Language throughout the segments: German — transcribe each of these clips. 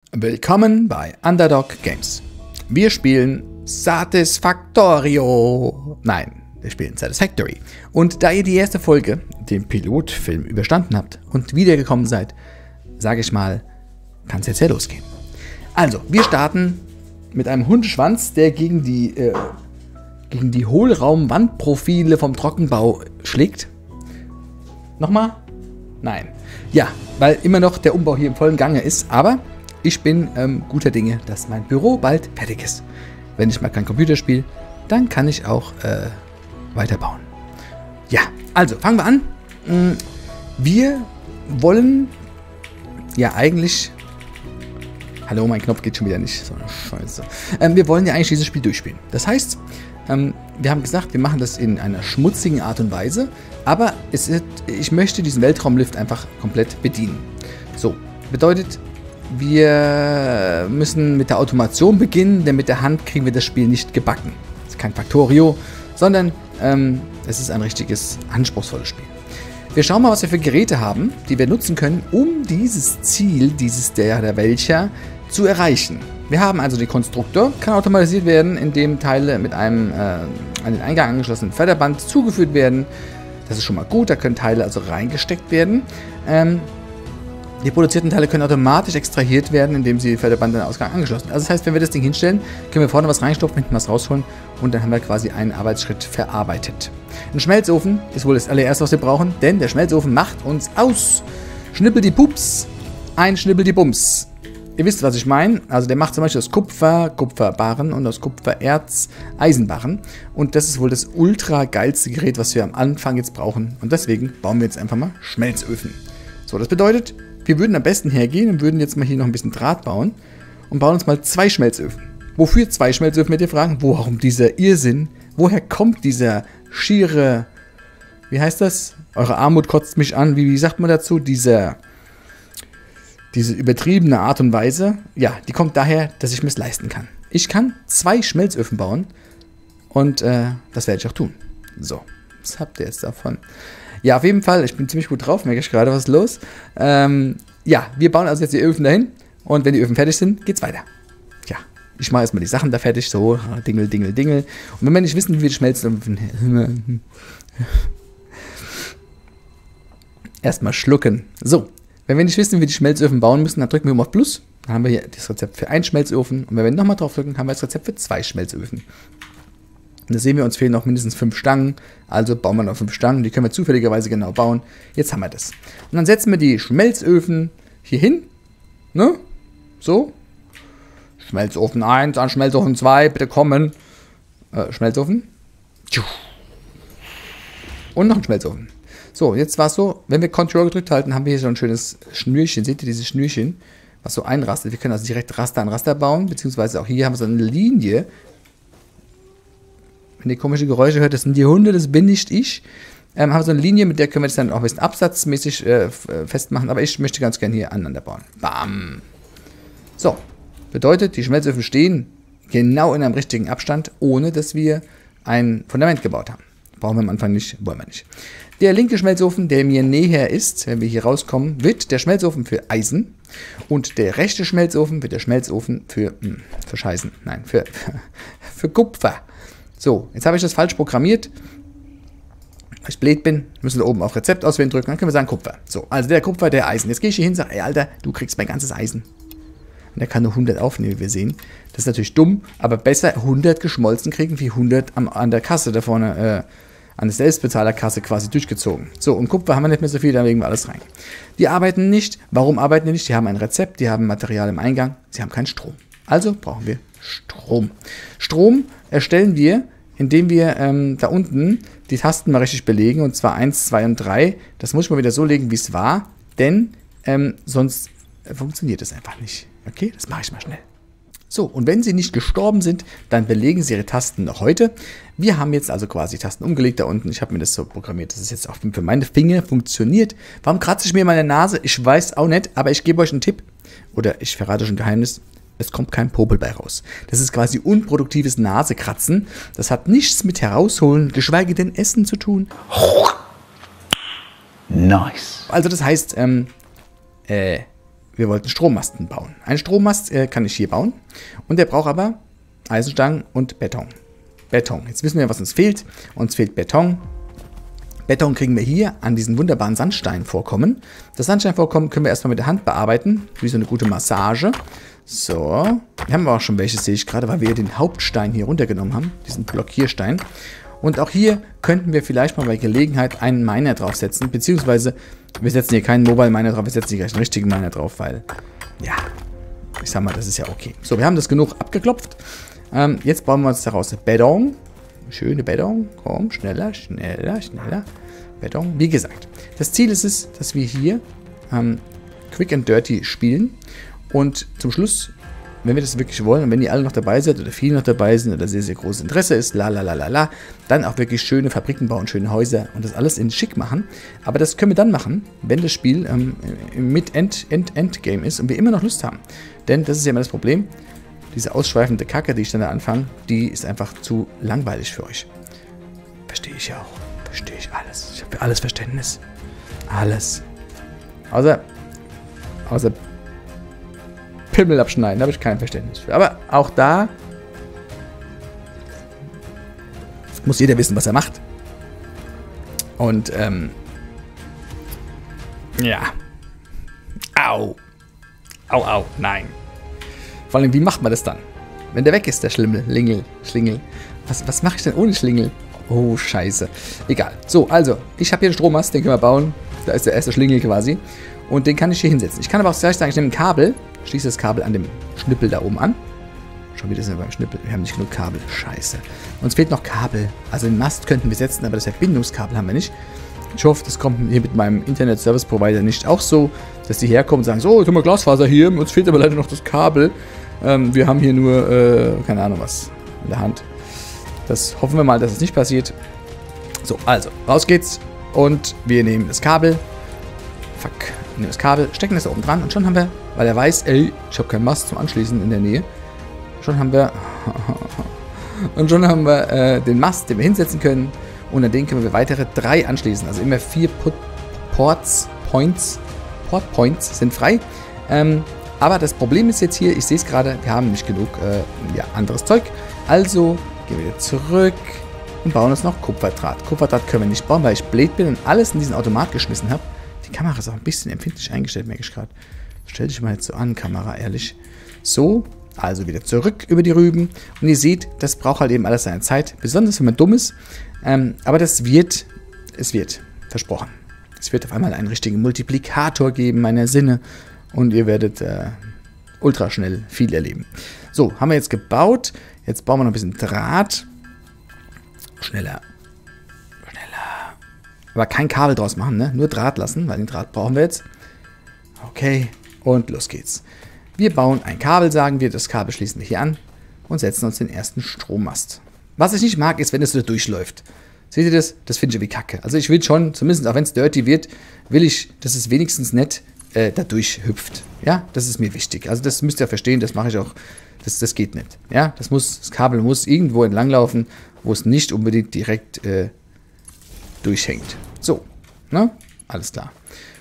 Willkommen bei Underdog Games. Wir spielen Satisfactorio. Nein, wir spielen Satisfactory. Und da ihr die erste Folge, den Pilotfilm, überstanden habt und wiedergekommen seid, sage ich mal, kann es jetzt ja losgehen. Also, wir starten mit einem Hundeschwanz, der gegen die Hohlraumwandprofile vom Trockenbau schlägt. Nochmal? Nein. Ja, weil immer noch der Umbau hier im vollen Gange ist, aber ich bin guter Dinge, dass mein Büro bald fertig ist. Wenn ich mal kein Computer spiele, dann kann ich auch weiterbauen. Ja, also fangen wir an. Wir wollen ja eigentlich... Hallo, mein Knopf geht schon wieder nicht. So, scheiße. Wir wollen ja eigentlich dieses Spiel durchspielen. Das heißt, wir haben gesagt, wir machen das in einer schmutzigen Art und Weise, aber ich möchte diesen Weltraumlift einfach komplett bedienen. So, bedeutet... Wir müssen mit der Automation beginnen, denn mit der Hand kriegen wir das Spiel nicht gebacken. Es ist kein Factorio, sondern es ist ein richtiges, anspruchsvolles Spiel. Wir schauen mal, was wir für Geräte haben, die wir nutzen können, um dieses Ziel, der welcher, zu erreichen. Wir haben also den Konstruktor, kann automatisiert werden, indem Teile mit einem an den Eingang angeschlossenen Förderband zugeführt werden. Das ist schon mal gut, da können Teile also reingesteckt werden. Die produzierten Teile können automatisch extrahiert werden, indem sie Förderband an den Ausgang angeschlossen sind. Also das heißt, wenn wir das Ding hinstellen, können wir vorne was reinstopfen, hinten was rausholen und dann haben wir quasi einen Arbeitsschritt verarbeitet. Ein Schmelzofen ist wohl das allererste, was wir brauchen, denn der Schmelzofen macht uns aus. Schnippel die Pups, ein Schnippel die Bums. Ihr wisst, was ich meine. Also der macht zum Beispiel aus Kupfer Kupferbarren und aus Kupfererz Eisenbarren. Und das ist wohl das ultra geilste Gerät, was wir am Anfang jetzt brauchen. Und deswegen bauen wir jetzt einfach mal Schmelzöfen. So, das bedeutet... Wir würden am besten hergehen und würden jetzt mal hier noch ein bisschen Draht bauen und bauen uns mal 2 Schmelzöfen. Wofür 2 Schmelzöfen, mit ihr fragen? Warum dieser Irrsinn? Woher kommt dieser schiere, wie heißt das? Eure Armut kotzt mich an. Wie sagt man dazu? Diese übertriebene Art und Weise. Ja, die kommt daher, dass ich mir es leisten kann. Ich kann 2 Schmelzöfen bauen und das werde ich auch tun. So, was habt ihr jetzt davon? Ja, auf jeden Fall, ich bin ziemlich gut drauf, merke ich gerade, was ist los. Ja, wir bauen also jetzt die Öfen dahin und wenn die Öfen fertig sind, geht's weiter. Ja, ich mache erstmal die Sachen da fertig, so, dingel, dingel, dingel. Und wenn wir nicht wissen, wie wir die Schmelzöfen... erstmal schlucken. So, wenn wir nicht wissen, wie wir die Schmelzöfen bauen müssen, dann drücken wir auf Plus. Dann haben wir hier das Rezept für 1 Schmelzofen und wenn wir nochmal drauf drücken, haben wir das Rezept für 2 Schmelzöfen. Und da sehen wir, uns fehlen noch mindestens 5 Stangen. Also bauen wir noch 5 Stangen. Die können wir zufälligerweise genau bauen. Jetzt haben wir das. Und dann setzen wir die Schmelzöfen hier hin. Ne? So. Schmelzofen 1 an Schmelzofen 2. Bitte kommen. Schmelzofen. Und noch ein Schmelzofen. So, jetzt war es so, wenn wir Control gedrückt halten, haben wir hier so ein schönes Schnürchen. Seht ihr dieses Schnürchen, was so einrastet? Wir können also direkt Raster an Raster bauen. Beziehungsweise auch hier haben wir so eine Linie. Wenn ihr komische Geräusche hört, das sind die Hunde, das bin nicht ich. Haben wir so eine Linie, mit der können wir das dann auch ein bisschen absatzmäßig festmachen. Aber ich möchte ganz gerne hier aneinander bauen. Bam! So, bedeutet, die Schmelzöfen stehen genau in einem richtigen Abstand, ohne dass wir ein Fundament gebaut haben. Brauchen wir am Anfang nicht, wollen wir nicht. Der linke Schmelzofen, der mir näher ist, wenn wir hier rauskommen, wird der Schmelzofen für Eisen. Und der rechte Schmelzofen wird der Schmelzofen für Scheißen. Nein, für Kupfer. So, jetzt habe ich das falsch programmiert. Weil ich blöd bin, müssen wir oben auf Rezept auswählen drücken, dann können wir sagen Kupfer. So, also der Kupfer, der Eisen. Jetzt gehe ich hier hin und sage, ey Alter, du kriegst mein ganzes Eisen. Und er kann nur 100 aufnehmen, wie wir sehen. Das ist natürlich dumm, aber besser 100 geschmolzen kriegen, wie 100 an der Kasse da vorne, an der Selbstbezahlerkasse quasi durchgezogen. So, und Kupfer haben wir nicht mehr so viel, da legen wir alles rein. Die arbeiten nicht. Warum arbeiten die nicht? Die haben ein Rezept, die haben Material im Eingang, sie haben keinen Strom. Also brauchen wir Strom. Strom erstellen wir, indem wir da unten die Tasten mal richtig belegen, und zwar 1, 2 und 3. Das muss ich mal wieder so legen, wie es war, denn sonst funktioniert es einfach nicht. Okay, das mache ich mal schnell. So, und wenn Sie nicht gestorben sind, dann belegen Sie Ihre Tasten noch heute. Wir haben jetzt also quasi Tasten umgelegt da unten. Ich habe mir das so programmiert, dass es jetzt auch für meine Finger funktioniert. Warum kratze ich mir meine Nase? Ich weiß auch nicht, aber ich gebe euch einen Tipp. Oder ich verrate euch ein Geheimnis. Es kommt kein Popel bei raus. Das ist quasi unproduktives Nasekratzen. Das hat nichts mit herausholen, geschweige denn Essen zu tun. Nice. Also das heißt, wir wollten Strommasten bauen. Einen Strommast kann ich hier bauen. Und der braucht aber Eisenstangen und Beton. Beton. Jetzt wissen wir, was uns fehlt. Uns fehlt Beton. Beton kriegen wir hier an diesen wunderbaren Sandsteinvorkommen. Das Sandsteinvorkommen können wir erstmal mit der Hand bearbeiten, wie so eine gute Massage. So, wir haben aber auch schon welche, sehe ich gerade, weil wir den Hauptstein hier runtergenommen haben, diesen Blockierstein. Und auch hier könnten wir vielleicht mal bei Gelegenheit einen Miner draufsetzen, beziehungsweise wir setzen hier keinen Mobile Miner drauf, wir setzen hier gleich einen richtigen Miner drauf, weil, ja, ich sag mal, das ist ja okay. So, wir haben das genug abgeklopft. Jetzt bauen wir uns daraus Beton. Schöne Beton. Komm, schneller, schneller, schneller. Beton. Wie gesagt, das Ziel ist es, dass wir hier Quick and Dirty spielen. Und zum Schluss, wenn wir das wirklich wollen und wenn ihr alle noch dabei seid oder viele noch dabei sind oder sehr, sehr großes Interesse ist, dann auch wirklich schöne Fabriken bauen, schöne Häuser und das alles in schick machen. Aber das können wir dann machen, wenn das Spiel mit Endgame ist und wir immer noch Lust haben. Denn das ist ja immer das Problem. Diese ausschweifende Kacke, die ich dann da anfange, die ist einfach zu langweilig für euch. Verstehe ich ja auch. Verstehe ich alles. Ich habe für alles Verständnis. Alles. Außer Pimmel abschneiden, da habe ich kein Verständnis für. Aber auch da muss jeder wissen, was er macht. Und, ja. Au. Au, au, nein. Vor allem, wie macht man das dann? Wenn der weg ist, der Schlingel. Was mache ich denn ohne Schlingel? Oh, scheiße. Egal. So, also, ich habe hier einen Strommast, den können wir bauen. Da ist der erste Schlingel quasi. Und den kann ich hier hinsetzen. Ich kann aber auch gleich sagen, ich nehme ein Kabel, schließe das Kabel an dem Schnippel da oben an. Schon wieder sind wir beim Schnippel. Wir haben nicht genug Kabel. Scheiße. Uns fehlt noch Kabel. Also den Mast könnten wir setzen, aber das Verbindungskabel haben wir nicht. Ich hoffe, das kommt hier mit meinem Internet-Service-Provider nicht auch so, dass die herkommen und sagen, so, jetzt haben wir Glasfaser hier, uns fehlt aber leider noch das Kabel. Wir haben hier nur, keine Ahnung was, in der Hand. Das hoffen wir mal, dass es nicht passiert. So, also, raus geht's. Und wir nehmen das Kabel. Fuck. Wir nehmen das Kabel, stecken das da oben dran und schon haben wir, weil er weiß, ey, ich habe keinen Mast zum Anschließen in der Nähe. Schon haben wir den Mast, den wir hinsetzen können. Und an den können wir weitere 3 anschließen. Also immer 4 Port Points sind frei. Aber das Problem ist jetzt hier, ich sehe es gerade, wir haben nicht genug anderes Zeug. Also gehen wir wieder zurück und bauen uns noch Kupferdraht. Kupferdraht können wir nicht bauen, weil ich blöd bin und alles in diesen Automat geschmissen habe. Die Kamera ist auch ein bisschen empfindlich eingestellt, merke ich gerade. Stell dich mal jetzt so an, Kamera, ehrlich. So, also wieder zurück über die Rüben. Und ihr seht, das braucht halt eben alles seine Zeit. Besonders, wenn man dumm ist. Aber es wird, versprochen. Es wird auf einmal einen richtigen Multiplikator geben meiner Sinne. Und ihr werdet ultra schnell viel erleben. So, haben wir jetzt gebaut. Jetzt bauen wir noch ein bisschen Draht. Schneller. Schneller. Aber kein Kabel draus machen, ne? Nur Draht lassen, weil den Draht brauchen wir jetzt. Okay, und los geht's. Wir bauen ein Kabel, sagen wir. Das Kabel schließen wir hier an und setzen uns den ersten Strommast. Was ich nicht mag, ist, wenn es so durchläuft. Seht ihr das? Das finde ich irgendwie kacke. Also ich will schon, zumindest auch wenn es dirty wird, will ich, dass es wenigstens nicht da durchhüpft. Ja, das ist mir wichtig. Also das müsst ihr verstehen, das mache ich auch. Das geht nicht. Ja, das Kabel muss irgendwo entlanglaufen, wo es nicht unbedingt direkt durchhängt. So, ne? Alles klar.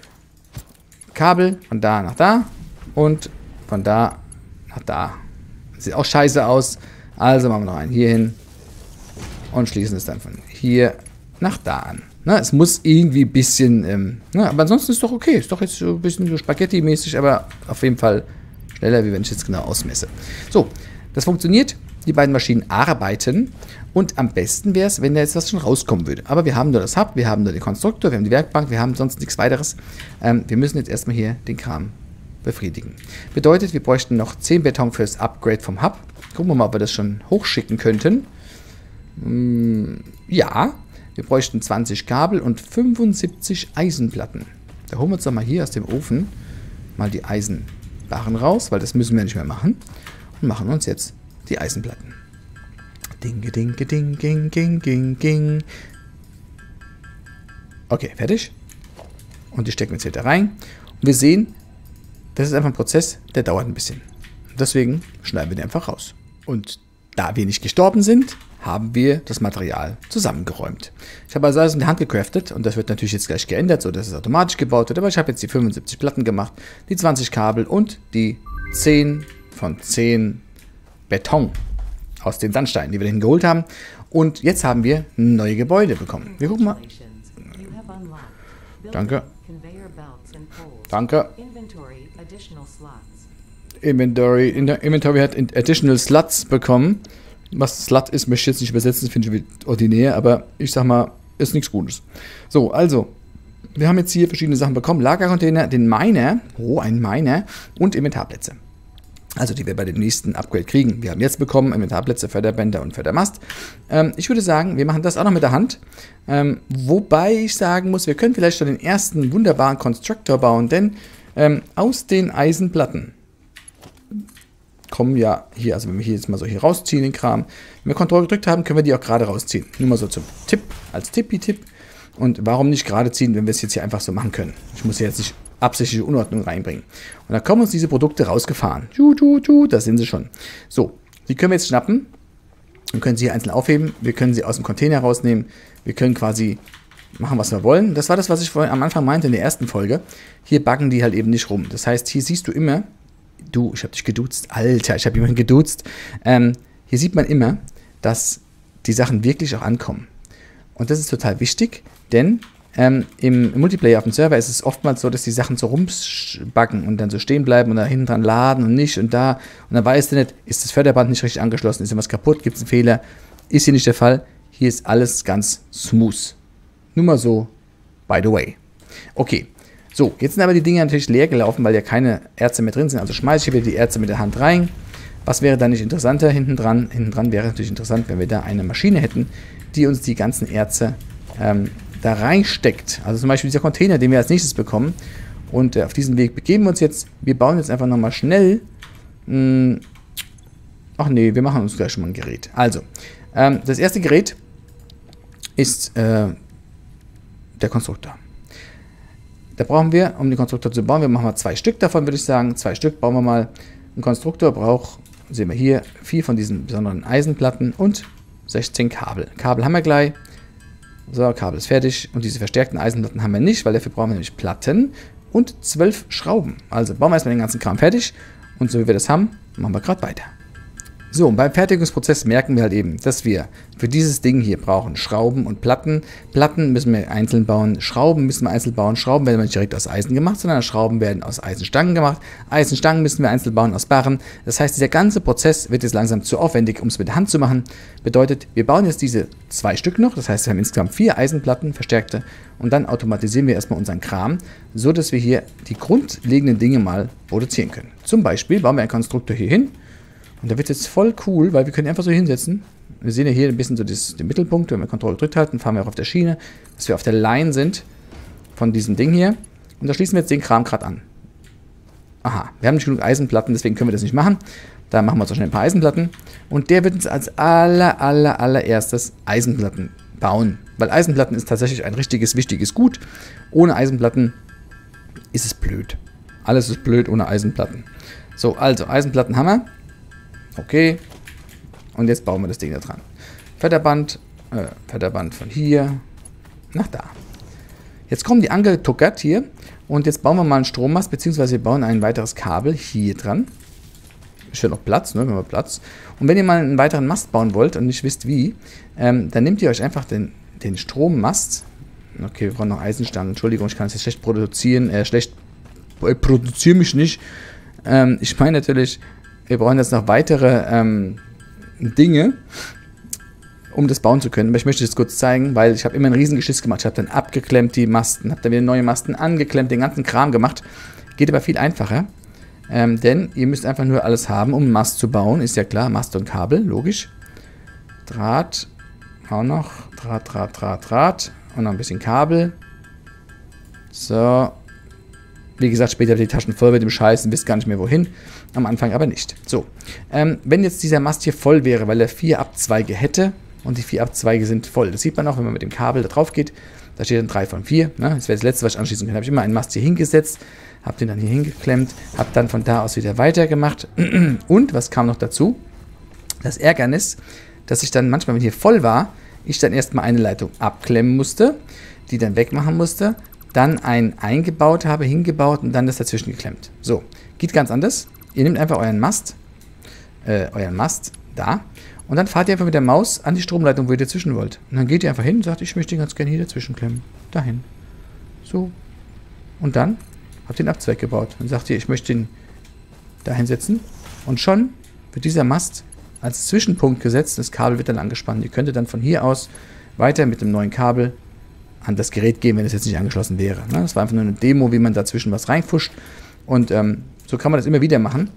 Kabel von da nach da und von da nach da. Sieht auch scheiße aus. Also machen wir noch einen hier hin und schließen es dann von hier nach da an. Ne, es muss irgendwie ein bisschen, aber ansonsten ist es doch okay. Ist doch jetzt so ein bisschen so Spaghetti-mäßig, aber auf jeden Fall schneller, wie wenn ich jetzt genau ausmesse. So, das funktioniert. Die beiden Maschinen arbeiten und am besten wäre es, wenn da jetzt was schon rauskommen würde. Aber wir haben nur das Hub, wir haben nur den Konstruktor, wir haben die Werkbank, wir haben sonst nichts weiteres. Wir müssen jetzt erstmal hier den Kram befriedigen. Bedeutet, wir bräuchten noch 10 Beton für das Upgrade vom Hub. Gucken wir mal, ob wir das schon hochschicken könnten. Ja, wir bräuchten 20 Kabel und 75 Eisenplatten. Da holen wir uns doch mal hier aus dem Ofen mal die Eisenbarren raus, weil das müssen wir nicht mehr machen. Und machen uns jetzt die Eisenplatten. Ding, ding, ding, ding, ding, ding, ding. Okay, fertig. Und die stecken wir jetzt wieder rein. Und wir sehen, das ist einfach ein Prozess, der dauert ein bisschen. Deswegen schneiden wir den einfach raus. Und da wir nicht gestorben sind, haben wir das Material zusammengeräumt. Ich habe also alles in der Hand gecraftet und das wird natürlich jetzt gleich geändert, sodass es automatisch gebaut wird. Aber ich habe jetzt die 75 Platten gemacht, die 20 Kabel und die 10 von 10 Beton aus den Sandsteinen, die wir dahin geholt haben. Und jetzt haben wir neue Gebäude bekommen. Wir gucken mal. Danke. Danke. Inventory hat Additional Slots bekommen. Was Slut ist, möchte ich jetzt nicht übersetzen, finde ich ordinär, aber ich sag mal, ist nichts Gutes. So, also, wir haben jetzt hier verschiedene Sachen bekommen. Lagercontainer, den Miner, ein Miner und Inventarplätze. Also, die wir bei dem nächsten Upgrade kriegen. Wir haben jetzt bekommen Inventarplätze, Förderbänder und Fördermast. Ich würde sagen, wir machen das auch noch mit der Hand. Wobei ich sagen muss, wir können vielleicht schon den ersten wunderbaren Constructor bauen, denn aus den Eisenplatten kommen ja hier, also wenn wir hier jetzt mal so hier rausziehen, den Kram, wenn wir Ctrl gedrückt haben, können wir die auch gerade rausziehen. Nur mal so zum Tipp, als Tippi-Tipp. Und warum nicht gerade ziehen, wenn wir es jetzt hier einfach so machen können? Ich muss hier jetzt nicht absichtliche Unordnung reinbringen. Und da kommen uns diese Produkte rausgefahren. Da sind sie schon. So, die können wir jetzt schnappen und können sie hier einzeln aufheben. Wir können sie aus dem Container rausnehmen. Wir können quasi machen, was wir wollen. Das war das, was ich vorhin am Anfang meinte in der ersten Folge. Hier buggen die halt eben nicht rum. Das heißt, hier siehst du immer, ich habe dich geduzt. Alter, ich habe jemanden geduzt. Hier sieht man immer, dass die Sachen wirklich auch ankommen. Und das ist total wichtig, denn im Multiplayer auf dem Server ist es oftmals so, dass die Sachen so rumbuggen und dann so stehen bleiben und da hinten dran laden und nicht und da. Und dann weißt du nicht, ist das Förderband nicht richtig angeschlossen, ist irgendwas kaputt, gibt es einen Fehler. Ist hier nicht der Fall. Hier ist alles ganz smooth. Nur mal so, by the way. Okay. So, jetzt sind aber die Dinge natürlich leer gelaufen, weil ja keine Erze mehr drin sind. Also schmeiße ich wieder die Erze mit der Hand rein. Was wäre dann nicht interessanter hinten dran? Hinten dran wäre natürlich interessant, wenn wir da eine Maschine hätten, die uns die ganzen Erze da reinsteckt. Also zum Beispiel dieser Container, den wir als nächstes bekommen. Und auf diesen Weg begeben wir uns jetzt. Wir bauen jetzt einfach nochmal schnell. Ach nee, wir machen uns gleich schon mal ein Gerät. Also, das erste Gerät ist der Konstruktor. Da brauchen wir, um den Konstruktor zu bauen, wir machen mal 2 Stück davon, würde ich sagen. 2 Stück bauen wir mal. Ein Konstruktor braucht, sehen wir hier, 4 von diesen besonderen Eisenplatten und 16 Kabel. Kabel haben wir gleich. So, Kabel ist fertig. Und diese verstärkten Eisenplatten haben wir nicht, weil dafür brauchen wir nämlich Platten und 12 Schrauben. Also bauen wir erstmal den ganzen Kram fertig. Und so wie wir das haben, machen wir gerade weiter. So, und beim Fertigungsprozess merken wir halt eben, dass wir für dieses Ding hier brauchen Schrauben und Platten. Platten müssen wir einzeln bauen, Schrauben müssen wir einzeln bauen. Schrauben werden nicht direkt aus Eisen gemacht, sondern Schrauben werden aus Eisenstangen gemacht. Eisenstangen müssen wir einzeln bauen aus Barren. Das heißt, dieser ganze Prozess wird jetzt langsam zu aufwendig, um es mit der Hand zu machen. Bedeutet, wir bauen jetzt diese 2 Stück noch. Das heißt, wir haben insgesamt 4 Eisenplatten, verstärkte. Und dann automatisieren wir erstmal unseren Kram, so dass wir hier die grundlegenden Dinge mal produzieren können. Zum Beispiel bauen wir einen Konstruktor hier hin. Und da wird es jetzt voll cool, weil wir können einfach so hinsetzen. Wir sehen ja hier ein bisschen so den Mittelpunkt. Wenn wir Ctrl gedrückt halten, fahren wir auch auf der Schiene, dass wir auf der Line sind von diesem Ding hier. Und da schließen wir jetzt den Kram gerade an. Aha, wir haben nicht genug Eisenplatten, deswegen können wir das nicht machen. Da machen wir uns auch schnell ein paar Eisenplatten. Und der wird uns als allererstes Eisenplatten bauen. Weil Eisenplatten ist tatsächlich ein richtiges, wichtiges Gut. Ohne Eisenplatten ist es blöd. Alles ist blöd ohne Eisenplatten. So, also Eisenplatten haben wir. Okay. Und jetzt bauen wir das Ding da dran. Förderband von hier nach da. Jetzt kommen die angetuckert hier. Und jetzt bauen wir mal einen Strommast, beziehungsweise wir bauen ein weiteres Kabel hier dran. Ist ja noch Platz, ne? Wir haben Platz. Und wenn ihr mal einen weiteren Mast bauen wollt und nicht wisst wie, dann nehmt ihr euch einfach den Strommast. Okay, wir brauchen noch Eisenstangen. Entschuldigung, ich kann es jetzt schlecht produzieren. Produziere mich nicht. Ich meine natürlich, wir brauchen jetzt noch weitere Dinge, um das bauen zu können. Aber ich möchte das kurz zeigen, weil ich habe immer einen riesen Geschiss gemacht. Ich habe dann abgeklemmt die Masten, habe dann wieder neue Masten angeklemmt, den ganzen Kram gemacht. Geht aber viel einfacher, denn ihr müsst einfach nur alles haben, um einen Mast zu bauen. Ist ja klar, Mast und Kabel, logisch. Draht, auch noch. Draht. Und noch ein bisschen Kabel. So. Wie gesagt, später die Taschen voll mit dem Scheiß und wisst gar nicht mehr wohin. Am Anfang aber nicht. So, wenn jetzt dieser Mast hier voll wäre, weil er 4 Abzweige hätte und die 4 Abzweige sind voll. Das sieht man auch, wenn man mit dem Kabel da drauf geht. Da steht dann 3 von 4. Ne? Das wäre das letzte, was ich anschließen kann. Habe ich immer einen Mast hier hingesetzt, habe den dann hier hingeklemmt, habe dann von da aus wieder weitergemacht. Und was kam noch dazu? Das Ärgernis, dass ich dann manchmal, wenn hier voll war, ich dann erstmal eine Leitung abklemmen musste, die dann wegmachen musste, dann einen eingebaut habe, hingebaut und dann das dazwischen geklemmt. So, geht ganz anders. Ihr nehmt einfach euren Mast da und dann fahrt ihr einfach mit der Maus an die Stromleitung, wo ihr dazwischen wollt. Und dann geht ihr einfach hin und sagt, ich möchte den ganz gerne hier dazwischen klemmen. Dahin. So. Und dann habt ihr den Abzweig gebaut. Dann sagt ihr, ich möchte den da hinsetzen. Und schon wird dieser Mast als Zwischenpunkt gesetzt. Das Kabel wird dann angespannt. Ihr könntet dann von hier aus weiter mit dem neuen Kabel an das Gerät gehen, wenn es jetzt nicht angeschlossen wäre. Das war einfach nur eine Demo, wie man dazwischen was reinfuscht. Und so kann man das immer wieder machen.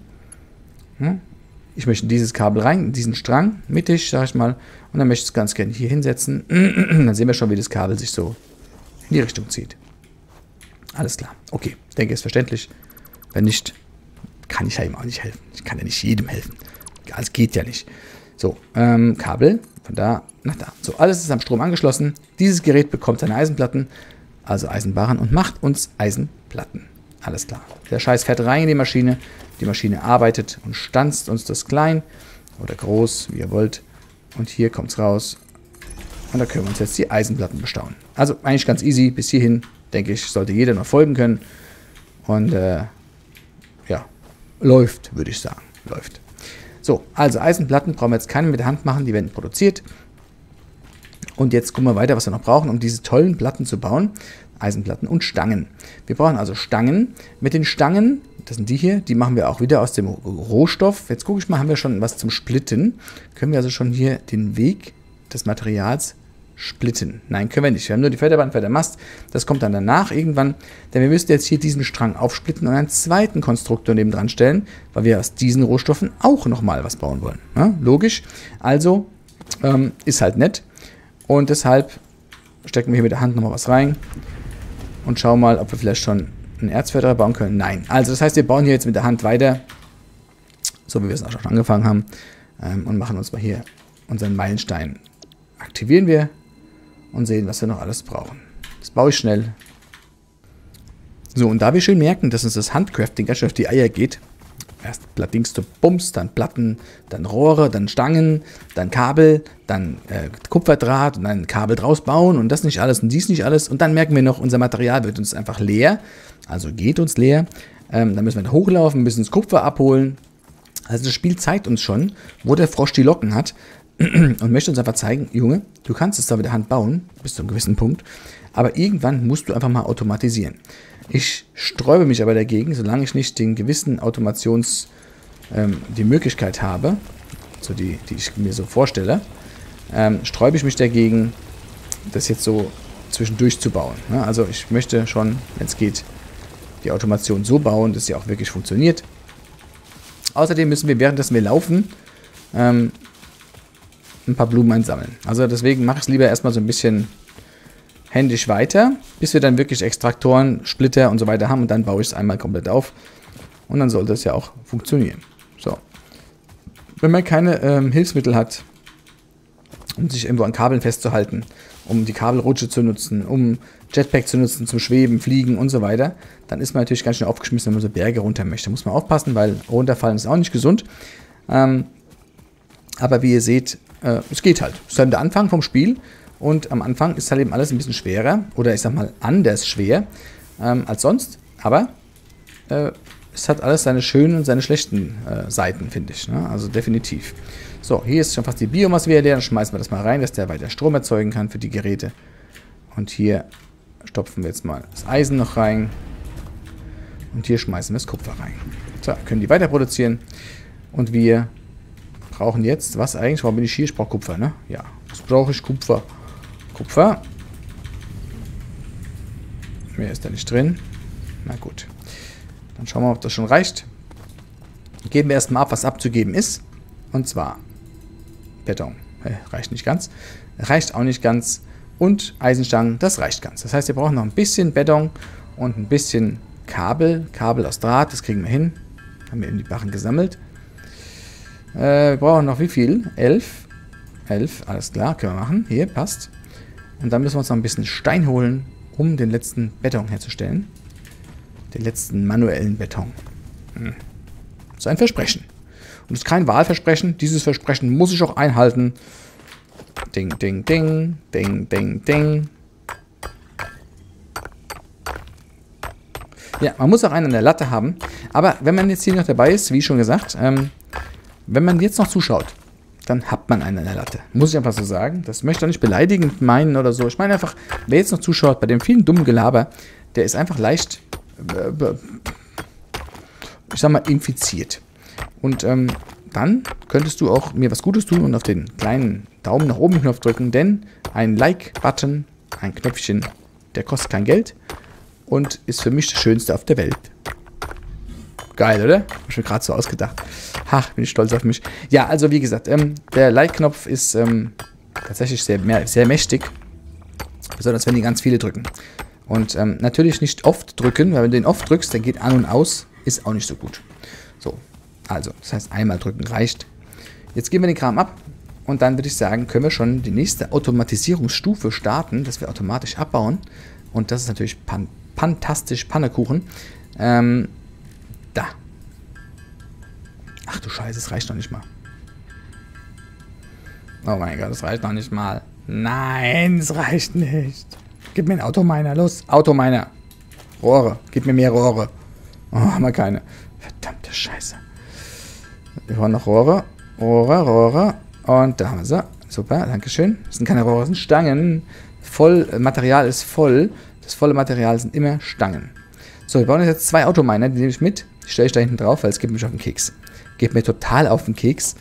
Ich möchte dieses Kabel rein, diesen Strang, mittig, sag ich mal. Und dann möchte ich es ganz gerne hier hinsetzen. Dann sehen wir schon, wie das Kabel sich so in die Richtung zieht. Alles klar. Okay, ich denke, ist verständlich. Wenn nicht, kann ich ihm auch nicht helfen. Ich kann ja nicht jedem helfen. Es geht ja nicht. So, Kabel von da nach da. So, alles ist am Strom angeschlossen. Dieses Gerät bekommt seine Eisenplatten, also Eisenbarren, und macht uns Eisenplatten. Alles klar. Der Scheiß fährt rein in die Maschine. Die Maschine arbeitet und stanzt uns das klein oder groß, wie ihr wollt. Und hier kommt es raus. Und da können wir uns jetzt die Eisenplatten bestauen. Also eigentlich ganz easy. Bis hierhin, denke ich, sollte jeder noch folgen können. Und ja, läuft, würde ich sagen. Läuft. So, also Eisenplatten brauchen wir jetzt keine mit der Hand machen. Die werden produziert. Und jetzt gucken wir weiter, was wir noch brauchen, um diese tollen Platten zu bauen. Eisenplatten und Stangen. Wir brauchen also Stangen. Mit den Stangen, das sind die hier, die machen wir auch wieder aus dem Rohstoff. Jetzt gucke ich mal, haben wir schon was zum Splitten. Können wir also schon hier den Weg des Materials splitten? Nein, können wir nicht. Wir haben nur die Förderband, Fördermast. Das kommt dann danach irgendwann. Denn wir müssen jetzt hier diesen Strang aufsplitten und einen zweiten Konstruktor nebendran stellen, weil wir aus diesen Rohstoffen auch nochmal was bauen wollen. Ja, logisch. Also ist halt nett. Und deshalb stecken wir hier mit der Hand nochmal was rein und schauen mal, ob wir vielleicht schon einen Erzförderer bauen können. Nein. Also das heißt, wir bauen hier jetzt mit der Hand weiter, so wie wir es auch schon angefangen haben, und machen uns mal hier unseren Meilenstein. Aktivieren wir und sehen, was wir noch alles brauchen. Das baue ich schnell. So, und da wir schön merken, dass uns das Handcrafting ganz schön auf die Eier geht, erst Plattings zu Bums, dann Platten, dann Rohre, dann Stangen, dann Kabel, dann Kupferdraht und dann Kabel draus bauen und das nicht alles und dies nicht alles. Und dann merken wir noch, unser Material wird uns einfach leer, also geht uns leer. Dann müssen wir da hochlaufen, müssen das Kupfer abholen. Also das Spiel zeigt uns schon, wo der Frosch die Locken hat und möchte uns einfach zeigen, Junge, du kannst es da mit der Hand bauen, bis zu einem gewissen Punkt, aber irgendwann musst du einfach mal automatisieren. Ich sträube mich aber dagegen, solange ich nicht den gewissen die Möglichkeit habe, so die ich mir so vorstelle, sträube ich mich dagegen, das jetzt so zwischendurch zu bauen. Ne? Also ich möchte schon, wenn es geht, die Automation so bauen, dass sie auch wirklich funktioniert. Außerdem müssen wir, währenddessen wir laufen, ein paar Blumen einsammeln. Also deswegen mache ich es lieber erstmal so ein bisschen händisch weiter, bis wir dann wirklich Extraktoren, Splitter und so weiter haben und dann baue ich es einmal komplett auf und dann sollte es ja auch funktionieren. So. Wenn man keine Hilfsmittel hat, um sich irgendwo an Kabeln festzuhalten, um die Kabelrutsche zu nutzen, um Jetpack zu nutzen, zum Schweben, Fliegen und so weiter, dann ist man natürlich ganz schnell aufgeschmissen, wenn man so Berge runter möchte. Da muss man aufpassen, weil runterfallen ist auch nicht gesund. Aber wie ihr seht, es geht halt. Es ist halt der Anfang vom Spiel. Und am Anfang ist halt eben alles ein bisschen schwerer, oder ich sag mal anders schwer als sonst. Aber es hat alles seine schönen und seine schlechten Seiten, finde ich. Ne? Also definitiv. So, hier ist schon fast die Biomasse wieder leer. Dann schmeißen wir das mal rein, dass der weiter Strom erzeugen kann für die Geräte. Und hier stopfen wir jetzt mal das Eisen noch rein. Und hier schmeißen wir das Kupfer rein. So, können die weiter produzieren. Und wir brauchen jetzt, was eigentlich? Warum bin ich hier? Ich brauche Kupfer, ne? Ja, was brauche ich? Kupfer. Kupfer. Mehr ist da nicht drin. Na gut. Dann schauen wir mal, ob das schon reicht. Geben wir erstmal ab, was abzugeben ist. Und zwar Beton. Reicht nicht ganz. Reicht auch nicht ganz. Und Eisenstangen, das reicht ganz. Das heißt, wir brauchen noch ein bisschen Beton und ein bisschen Kabel. Kabel aus Draht, das kriegen wir hin. Haben wir eben die Barren gesammelt. Wir brauchen noch wie viel? 11. 11, alles klar, können wir machen. Hier, passt. Und dann müssen wir uns noch ein bisschen Stein holen, um den letzten Beton herzustellen. Den letzten manuellen Beton. Das ist ein Versprechen. Und es ist kein Wahlversprechen. Dieses Versprechen muss ich auch einhalten. Ding, ding, ding. Ding, ding, ding. Ja, man muss auch einen an der Latte haben. Aber wenn man jetzt hier noch dabei ist, wie schon gesagt, wenn man jetzt noch zuschaut, dann hat man einen an der Latte. Muss ich einfach so sagen. Das möchte ich auch nicht beleidigend meinen oder so. Ich meine einfach, wer jetzt noch zuschaut, bei dem vielen dummen Gelaber, der ist einfach leicht, ich sag mal, infiziert. Und dann könntest du auch mir was Gutes tun und auf den kleinen Daumen nach oben Knopf drücken, denn ein Like-Button, ein Knöpfchen, der kostet kein Geld und ist für mich das Schönste auf der Welt. Geil, oder? Hab ich mir gerade so ausgedacht. Ha, bin ich stolz auf mich. Ja, also wie gesagt, der Like-Knopf ist tatsächlich sehr mächtig, besonders wenn die ganz viele drücken. Und natürlich nicht oft drücken, weil wenn du den oft drückst, dann geht an und aus, ist auch nicht so gut. So, also, das heißt, einmal drücken reicht. Jetzt geben wir den Kram ab und dann würde ich sagen, können wir schon die nächste Automatisierungsstufe starten, dass wir automatisch abbauen. Und das ist natürlich fantastisch Pannekuchen. Da. Ach du Scheiße, es reicht noch nicht mal. Oh mein Gott, es reicht noch nicht mal. Nein, es reicht nicht. Gib mir einen Autominer, los. Autominer. Rohre. Gib mir mehr Rohre. Oh, haben wir keine. Verdammte Scheiße. Wir wollen noch Rohre. Rohre. Und da haben wir sie. Super, dankeschön. Das sind keine Rohre, das sind Stangen. Material ist voll. Das volle Material sind immer Stangen. So, wir bauen jetzt 2 Autominer, die nehme ich mit. Die stelle ich da hinten drauf, weil es geht mich auf den Keks. Geht mir total auf den Keks.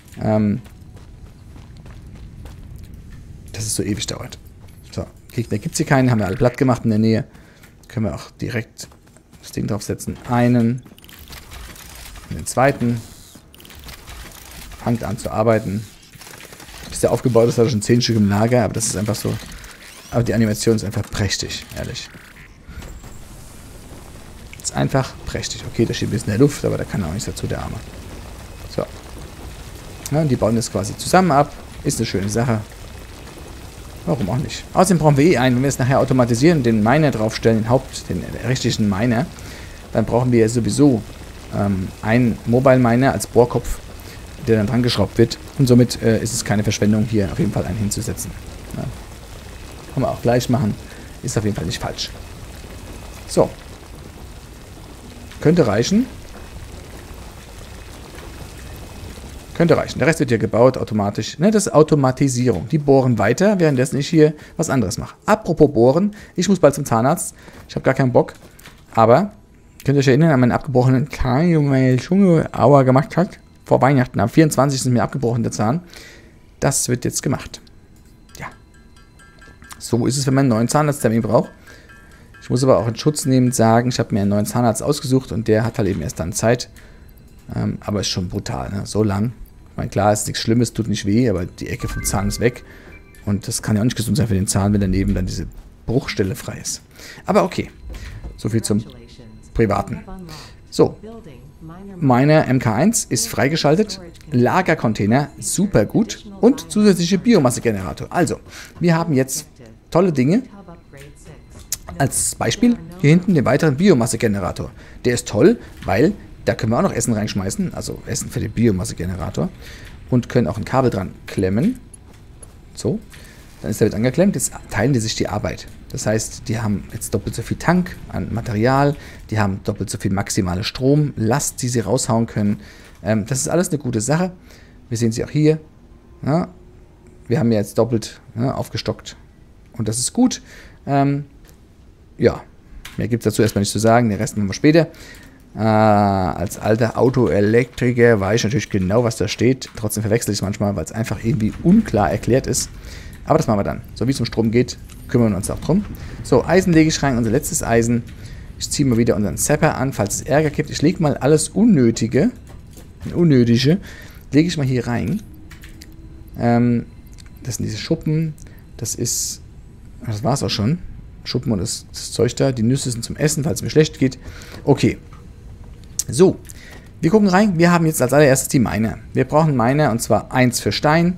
Dass es so ewig dauert. So, Gegner gibt es hier keinen, haben wir alle platt gemacht in der Nähe. Können wir auch direkt das Ding draufsetzen. Einen. Und den zweiten. Fangt an zu arbeiten. Bis der aufgebaut ist, hat er schon 10 Stück im Lager, aber das ist einfach so. Aber die Animation ist einfach prächtig, ehrlich. Ist einfach prächtig. Okay, da steht ein bisschen in der Luft, aber da kann auch nichts dazu, der Arme. So. Ja, die bauen das quasi zusammen ab. Ist eine schöne Sache. Warum auch nicht? Außerdem brauchen wir einen, wenn wir es nachher automatisieren, den Miner draufstellen, den richtigen Miner, dann brauchen wir ja sowieso einen Mobile Miner als Bohrkopf, der dann dran geschraubt wird. Und somit ist es keine Verschwendung, hier auf jeden Fall einen hinzusetzen. Ja. Kann man auch gleich machen. Ist auf jeden Fall nicht falsch. So. Könnte reichen. Könnte reichen. Der Rest wird hier gebaut, automatisch. Ne, das ist Automatisierung. Die bohren weiter, währenddessen ich hier was anderes mache. Apropos bohren, ich muss bald zum Zahnarzt. Ich habe gar keinen Bock. Aber, könnt ihr euch erinnern an meinen abgebrochenen Zahn, wo meine Zunge Aua gemacht hat? Vor Weihnachten. Am 24. ist mir abgebrochen der Zahn. Das wird jetzt gemacht. Ja. So ist es, wenn man einen neuen Zahnarzttermin braucht. Ich muss aber auch in Schutz nehmend sagen, ich habe mir einen neuen Zahnarzt ausgesucht und der hat halt eben erst dann Zeit. Aber ist schon brutal, ne? So lang. Ich meine, klar, ist nichts Schlimmes, tut nicht weh, aber die Ecke vom Zahn ist weg. Und das kann ja auch nicht gesund sein für den Zahn, wenn daneben dann diese Bruchstelle frei ist. Aber okay. So viel zum Privaten. So. Miner MK1 ist freigeschaltet. Lagercontainer, super gut. Und zusätzliche Biomassegenerator. Also, wir haben jetzt tolle Dinge. Als Beispiel hier hinten den weiteren Biomassegenerator. Der ist toll, weil da können wir auch noch Essen reinschmeißen, also Essen für den Biomassegenerator. Und können auch ein Kabel dran klemmen. So, dann ist der mit angeklemmt. Jetzt teilen die sich die Arbeit. Das heißt, die haben jetzt doppelt so viel Tank an Material, die haben doppelt so viel maximale Stromlast, die sie raushauen können. Das ist alles eine gute Sache. Wir sehen sie auch hier. Ja, wir haben jetzt doppelt aufgestockt. Und das ist gut. Ja, mehr gibt es dazu erstmal nicht zu sagen, den Rest machen wir später. Als alter Autoelektriker weiß ich natürlich genau, was da steht. Trotzdem verwechsel ich es manchmal, weil es einfach irgendwie unklar erklärt ist. Aber das machen wir dann. So wie es um Strom geht, kümmern wir uns auch drum. So, Eisen lege ich rein, unser letztes Eisen. Ich ziehe mal wieder unseren Zapper an, falls es Ärger gibt. Ich lege mal alles Unnötige, lege ich mal hier rein. Das sind diese Schuppen. Das war es auch schon. Schuppen und das Zeug da. Die Nüsse sind zum Essen, falls es mir schlecht geht. Okay. So. Wir gucken rein. Wir haben jetzt als allererstes die Miner. Wir brauchen Miner und zwar 1 für Stein,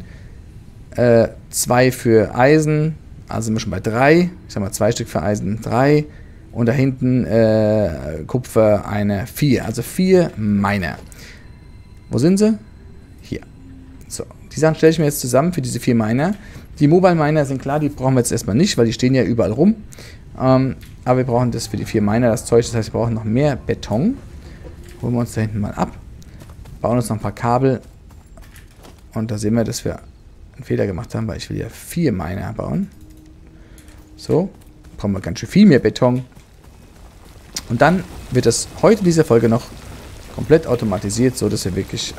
2 für Eisen. Also sind wir schon bei 3. Ich sag mal 2 Stück für Eisen, 3. Und da hinten Kupfer, eine 4. Also 4 Miner. Wo sind sie? Hier. So, die Sachen stelle ich mir jetzt zusammen für diese 4 Miner. Die Mobile Miner sind klar, die brauchen wir jetzt erstmal nicht, weil die stehen ja überall rum. Aber wir brauchen das für die 4 Miner, das Zeug. Das heißt, wir brauchen noch mehr Beton. Holen wir uns da hinten mal ab. Bauen uns noch ein paar Kabel. Und da sehen wir, dass wir einen Fehler gemacht haben, weil ich will ja 4 Miner bauen. So, brauchen wir ganz schön viel mehr Beton. Und dann wird das heute in dieser Folge noch komplett automatisiert, so dass wir wirklich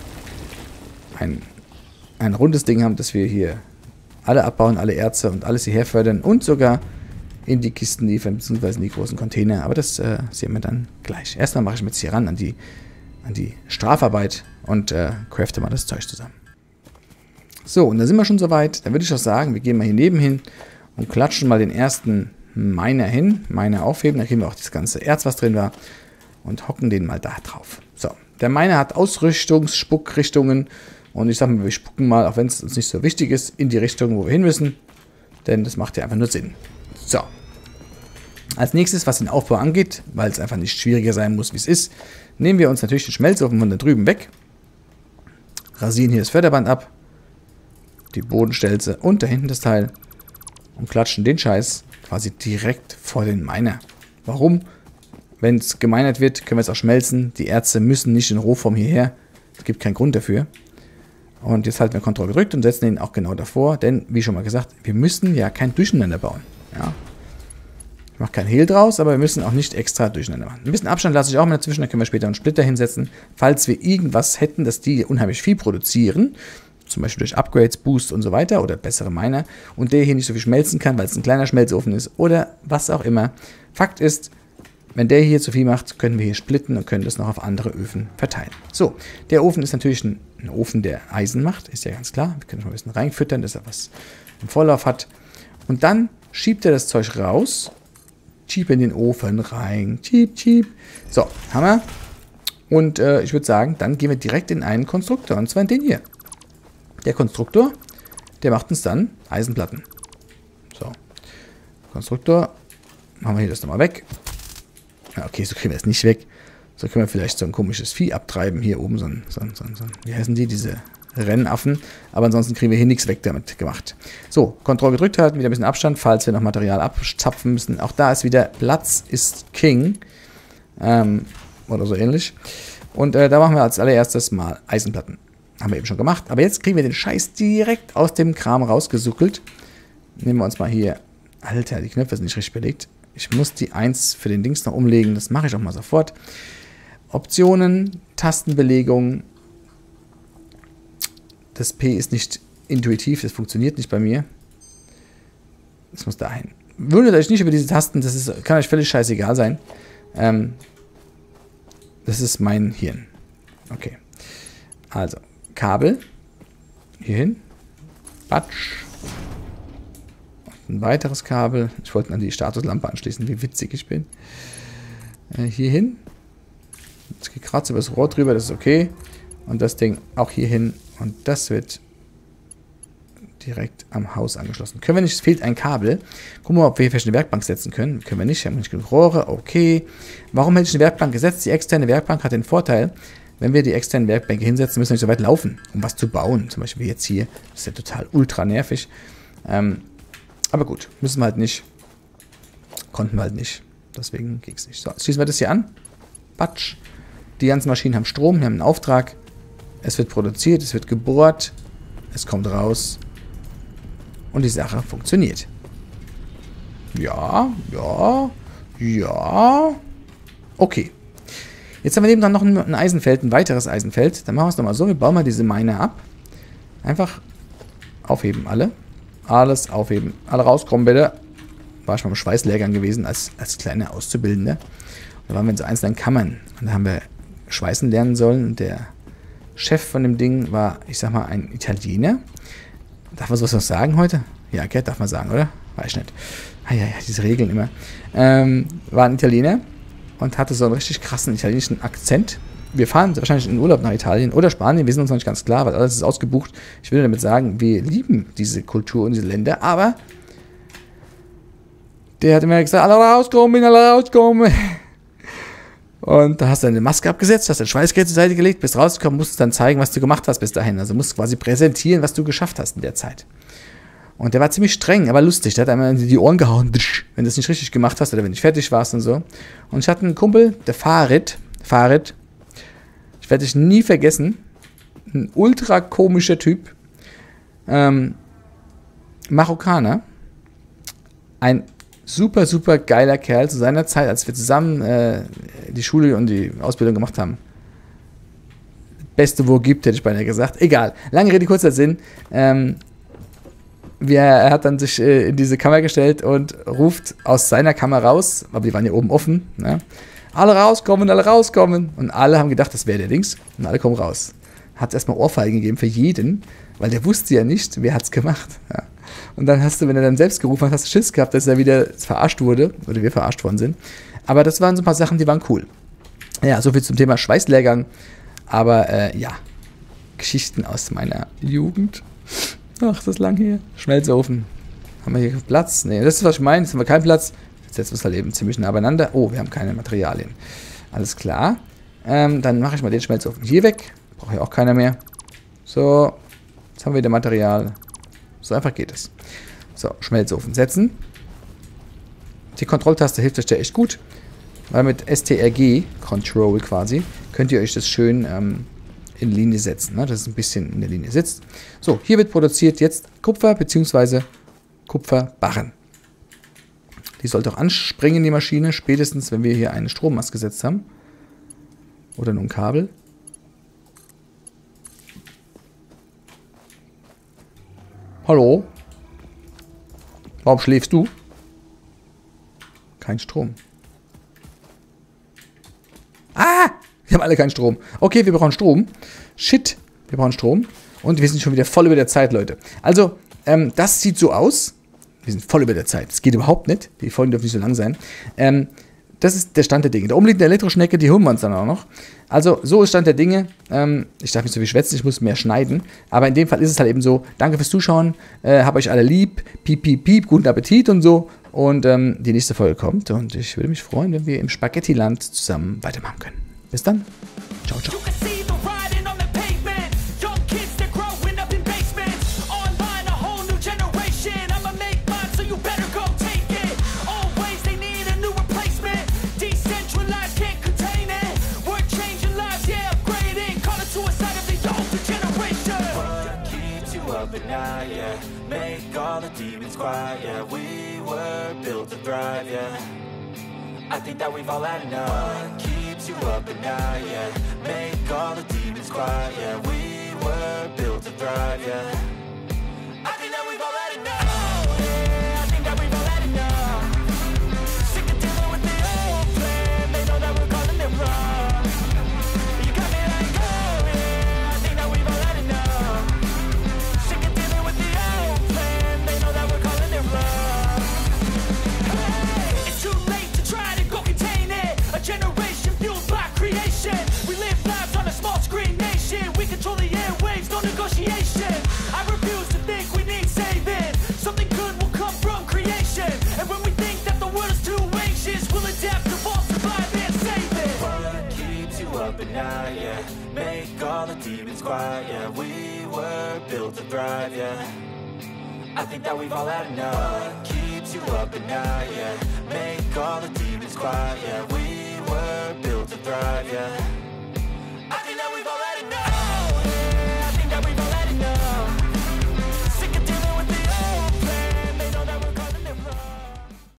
ein rundes Ding haben, dass wir hier alle abbauen, alle Erze und alles hierher fördern und sogar in die Kisten liefern, beziehungsweise in die großen Container. Aber das sehen wir dann gleich. Erstmal mache ich mich jetzt hier ran an die Strafarbeit und crafte mal das Zeug zusammen. So, und da sind wir schon soweit. Dann würde ich auch sagen, wir gehen mal hier neben hin und klatschen mal den ersten Miner hin. Miner aufheben, da kriegen wir auch das ganze Erz, was drin war, und hocken den mal da drauf. So, der Miner hat Spuckrichtungen. Und ich sage mal, wir spucken mal, auch wenn es uns nicht so wichtig ist, in die Richtung, wo wir hin müssen. Denn das macht ja einfach nur Sinn. So. Als nächstes, was den Aufbau angeht, weil es einfach nicht schwieriger sein muss, wie es ist, nehmen wir uns natürlich den Schmelzofen von da drüben weg. Rasieren hier das Förderband ab. Die Bodenstelze und da hinten das Teil. Und klatschen den Scheiß quasi direkt vor den Miner. Warum? Wenn es geminert wird, können wir es auch schmelzen. Die Erze müssen nicht in Rohform hierher. Es gibt keinen Grund dafür. Und jetzt halten wir Ctrl gedrückt und setzen ihn auch genau davor, denn, wie schon mal gesagt, wir müssen ja kein Durcheinander bauen. Ja. Ich mache kein Hehl draus, aber wir müssen auch nicht extra Durcheinander machen. Ein bisschen Abstand lasse ich auch mal dazwischen, dann können wir später einen Splitter hinsetzen, falls wir irgendwas hätten, dass die unheimlich viel produzieren, zum Beispiel durch Upgrades, Boost und so weiter oder bessere Miner und der hier nicht so viel schmelzen kann, weil es ein kleiner Schmelzofen ist oder was auch immer. Fakt ist, wenn der hier zu viel macht, können wir hier splitten und können das noch auf andere Öfen verteilen. So, der Ofen ist natürlich ein Ofen, der Eisen macht, ist ja ganz klar. Wir können schon mal ein bisschen reinfüttern, dass er was im Vorlauf hat. Und dann schiebt er das Zeug raus, schiebt in den Ofen rein, schieb. So, haben wir. Und ich würde sagen, dann gehen wir direkt in einen Konstruktor, und zwar in den hier. Der Konstruktor, der macht uns dann Eisenplatten. So, Konstruktor, machen wir hier das nochmal weg. Ja, okay, so kriegen wir es nicht weg. So können wir vielleicht so ein komisches Vieh abtreiben. Hier oben so ein wie heißen die? Diese Rennaffen. Aber ansonsten kriegen wir hier nichts weg damit gemacht. So, Ctrl gedrückt halten, wieder ein bisschen Abstand, falls wir noch Material abzapfen müssen. Auch da ist wieder Platz ist King. Oder so ähnlich. Und da machen wir als allererstes mal Eisenplatten. Haben wir eben schon gemacht. Aber jetzt kriegen wir den Scheiß direkt aus dem Kram rausgesuckelt. Nehmen wir uns mal hier... Alter, die Knöpfe sind nicht richtig belegt. Ich muss die 1 für den Dings noch umlegen. Das mache ich auch mal sofort. Optionen, Tastenbelegung. Das P ist nicht intuitiv. Das funktioniert nicht bei mir. Das muss dahin. Wundert euch nicht über diese Tasten. Kann euch völlig scheißegal sein. Das ist mein Hirn. Okay. Also, Kabel. Hier hin. Batsch. Ein weiteres Kabel. Ich wollte an die Statuslampe anschließen, wie witzig ich bin. Hier hin. Jetzt geht gerade über das Rohr drüber, das ist okay. Und das Ding auch hier hin. Und das wird direkt am Haus angeschlossen. Können wir nicht, es fehlt ein Kabel. Gucken wir mal, ob wir hier vielleicht eine Werkbank setzen können. Können wir nicht, wir haben nicht genug Rohre. Okay. Warum hätte ich eine Werkbank gesetzt? Die externe Werkbank hat den Vorteil, wenn wir die externen Werkbänke hinsetzen, müssen wir nicht so weit laufen, um was zu bauen. Zum Beispiel wie jetzt hier. Das ist ja total ultra nervig. Aber gut, müssen wir halt nicht. Konnten wir halt nicht. Deswegen ging es nicht. So, jetzt schließen wir das hier an. Batsch. Die ganzen Maschinen haben Strom, wir haben einen Auftrag. Es wird produziert, es wird gebohrt. Es kommt raus. Und die Sache funktioniert. Ja. Okay. Jetzt haben wir nebenan noch ein Eisenfeld, ein weiteres Eisenfeld. Dann machen wir es nochmal so. Wir bauen mal diese Miner ab. Einfach aufheben alle. Alles aufheben. Alle rauskommen bitte. War schon mal im Schweißlehrgang gewesen als kleiner Auszubildender. Da waren wir in so einzelnen Kammern. Und da haben wir schweißen lernen sollen. Und der Chef von dem Ding war, ich sag mal, ein Italiener. Darf man sowas noch sagen heute? Ja, okay, darf man sagen, oder? Weiß ich nicht. Ja, diese Regeln immer. War ein Italiener und hatte so einen richtig krassen italienischen Akzent. Wir fahren wahrscheinlich in Urlaub nach Italien oder Spanien, wir sind uns noch nicht ganz klar, weil alles ist ausgebucht. Ich will damit sagen, wir lieben diese Kultur und diese Länder, aber der hat immer gesagt, alle rauskommen. Und da hast du eine Maske abgesetzt, hast dein Schweißgerät zur Seite gelegt, bist rausgekommen, musst dann zeigen, was du gemacht hast bis dahin. Also musst quasi präsentieren, was du geschafft hast in der Zeit. Und der war ziemlich streng, aber lustig. Der hat einmal in die Ohren gehauen, wenn du es nicht richtig gemacht hast oder wenn du nicht fertig warst und so. Und ich hatte einen Kumpel, der Farid, ich werde dich nie vergessen, ein ultra komischer Typ, Marokkaner, ein super, super geiler Kerl zu seiner Zeit, als wir zusammen die Schule und die Ausbildung gemacht haben. Beste, wo es gibt, hätte ich beinahe gesagt. Egal, lange Rede, kurzer Sinn. Er hat dann sich in diese Kammer gestellt und ruft aus seiner Kammer raus, aber die waren ja oben offen, ne? Alle rauskommen, alle rauskommen. Und alle haben gedacht, das wäre der Dings. Und alle kommen raus. Hat erstmal Ohrfeigen gegeben für jeden, weil der wusste ja nicht, wer hat's gemacht. Ja. Und dann hast du, wenn er dann selbst gerufen hat, hast du Schiss gehabt, dass er wieder verarscht wurde, oder wir verarscht worden sind. Aber das waren so ein paar Sachen, die waren cool. Ja, soviel zum Thema Schweißlehrgang. Aber ja, Geschichten aus meiner Jugend. Ach, das ist lang hier. Schmelzofen. Haben wir hier Platz? Nee, das ist, was ich meine. Jetzt haben wir keinen Platz. Jetzt setzen wir es halt eben ziemlich nah beieinander. Oh, wir haben keine Materialien. Alles klar. Dann mache ich mal den Schmelzofen hier weg. Braucht ja auch keiner mehr. So. Jetzt haben wir wieder Material. So einfach geht es. So, Schmelzofen setzen. Die Kontrolltaste hilft euch da echt gut. Weil mit STRG, Control quasi, könnt ihr euch das schön in Linie setzen, ne? Dass es ein bisschen in der Linie sitzt. So, hier wird produziert jetzt Kupfer bzw. Kupferbarren. Die sollte auch anspringen, die Maschine, spätestens wenn wir hier einen Strommast gesetzt haben. Oder nur ein Kabel. Hallo? Warum schläfst du? Kein Strom. Ah! Wir haben alle keinen Strom. Okay, wir brauchen Strom. Shit, wir brauchen Strom. Und wir sind schon wieder voll über der Zeit, Leute. Also, das sieht so aus. Wir sind voll über der Zeit. Das geht überhaupt nicht. Die Folgen dürfen nicht so lang sein. Das ist der Stand der Dinge. Da oben liegt eine Elektroschnecke, die holen wir uns dann auch noch. Also, so ist Stand der Dinge. Ich darf nicht so viel schwätzen, ich muss mehr schneiden. Aber in dem Fall ist es halt eben so. Danke fürs Zuschauen. Hab euch alle lieb. Piep, piep, piep. Guten Appetit und so. Und die nächste Folge kommt. Und ich würde mich freuen, wenn wir im Spaghettiland zusammen weitermachen können. Bis dann. Ciao, ciao. Make all the demons quiet, yeah. We were built to thrive, yeah. I think that we've all had enough. What keeps you up at night, yeah. Make all the demons quiet, yeah. We were built to thrive, yeah. I think that we've all had enough. Oh, yeah, I think that we've all had enough. Sick of dealing with the old plan. They know that we're calling it wrong. You got me like, oh, yeah, I think that we've all had enough. Sick of dealing with the old plan. They know that we're calling it wrong. Hey, it's too late to try to go contain it. A generation fueled by creation. We live lives on a small screen nation. We control the airwaves, no negotiation. I refuse to think we need saving. Something good will come from creation. And when we think that the world is too anxious, we'll adapt, evolve, survive, and save it. What keeps you up at night, yeah. Make all the demons quiet, yeah. We were built to thrive, yeah. I think that we've all had enough. What keeps you up at night, yeah. Make all the demons quiet, yeah. We were built to thrive, yeah.